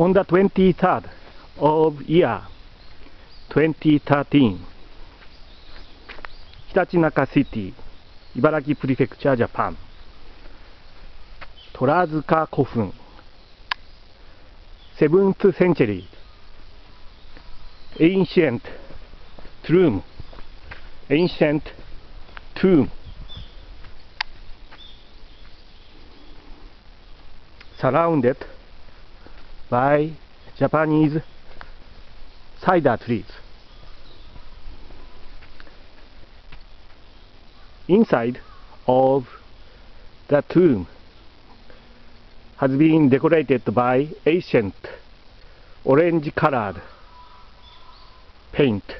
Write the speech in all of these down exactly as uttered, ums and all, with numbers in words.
On the twenty-third of year twenty thirteen, ひたちなかシティ、茨城プリフェクチャージャパン、虎塚古墳、セブンスセンチュリー、ancient tomb, ancient tomb, surrounded by Japanese cedar trees. Inside of the tomb has been decorated by ancient orange-colored paint.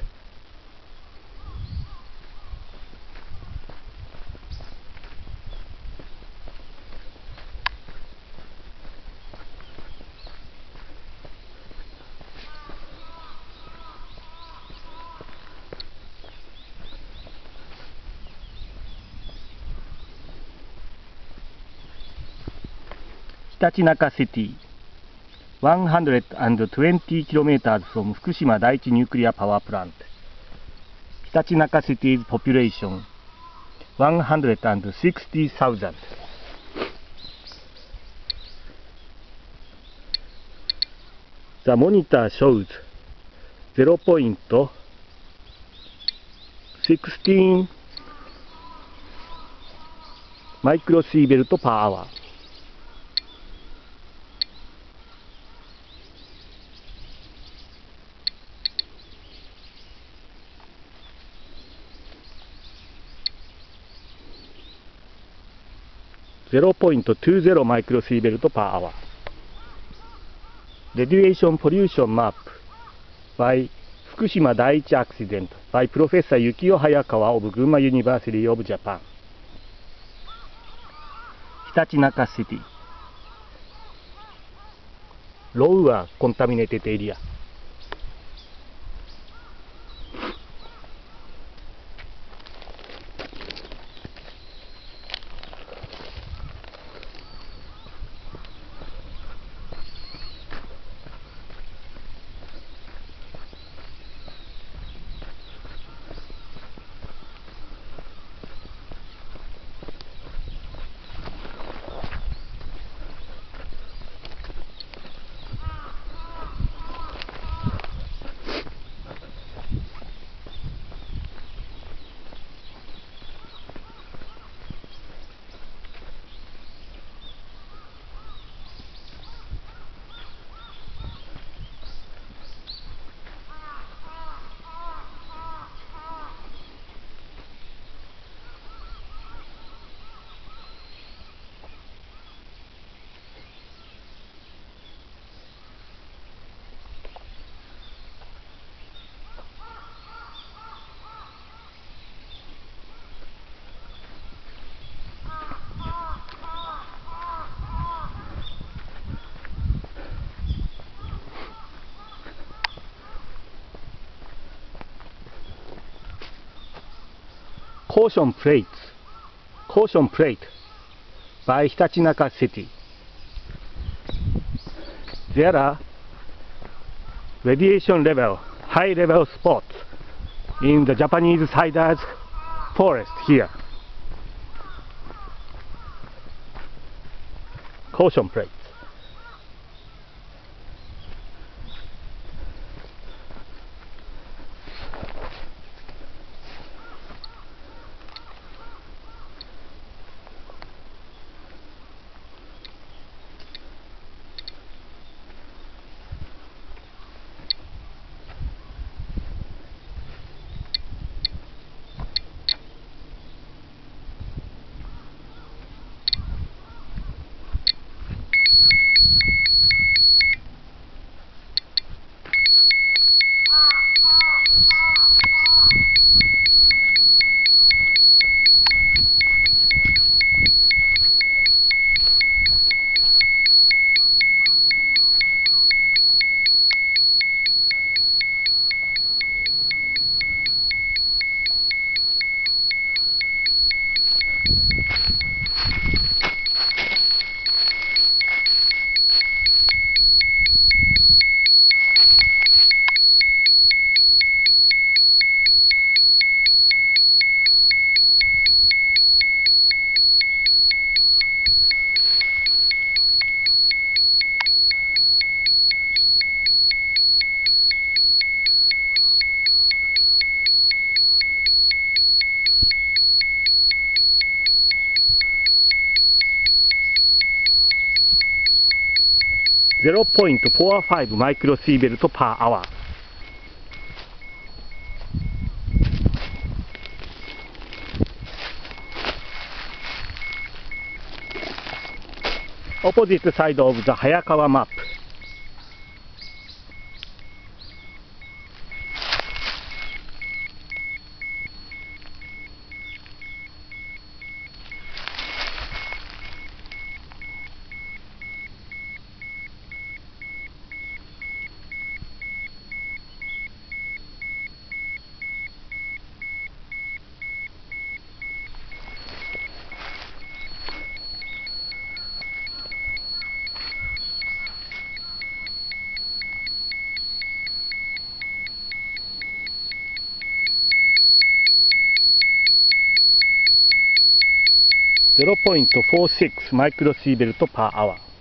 Hitachinaka City, one hundred twenty kilometers from Fukushima Daiichi Nuclear Power Plant. Hitachinaka City's population, one hundred sixty thousand. The monitor shows zero point one six microsievert per hour. zero point two zero microsievert per hour. Radiation pollution map by Fukushima Daiichi accident by Professor Yukio Hayakawa of Gunma University of Japan. Hitachinaka City. Lower contaminated area. Caution plates, caution plate by Hitachinaka City. There are radiation level, high level spots in the Japanese cedar forest here. Caution plates. ゼロポイントフォーファイブマイクロシーベルトパーアワー。Opposite side of the Hayakawa map.ゼロポイントフォーシックスマイクロシーベルトパーアワー。